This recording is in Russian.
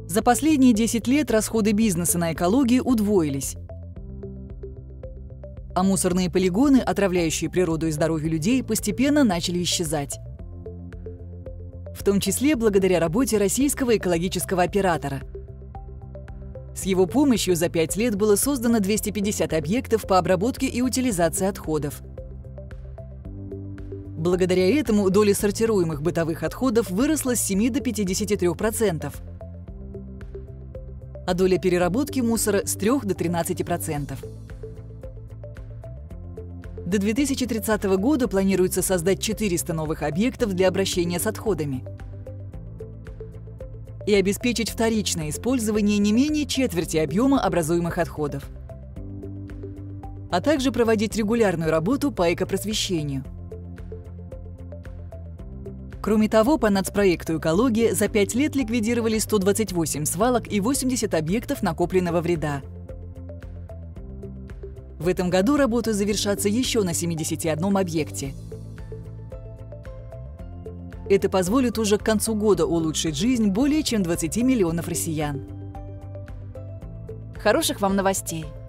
За последние 10 лет расходы бизнеса на экологию удвоились. А мусорные полигоны, отравляющие природу и здоровье людей, постепенно начали исчезать. В том числе благодаря работе российского экологического оператора. С его помощью за 5 лет было создано 250 объектов по обработке и утилизации отходов. Благодаря этому доля сортируемых бытовых отходов выросла с 7 до 53%, а доля переработки мусора с 3 до 13%. До 2030 года планируется создать 400 новых объектов для обращения с отходами и обеспечить вторичное использование не менее четверти объема образуемых отходов, а также проводить регулярную работу по экопросвещению. Кроме того, по нацпроекту «Экология» за 5 лет ликвидировали 128 свалок и 80 объектов накопленного вреда. В этом году работы завершатся еще на 71 объекте. Это позволит уже к концу года улучшить жизнь более чем 20 миллионов россиян. Хороших вам новостей!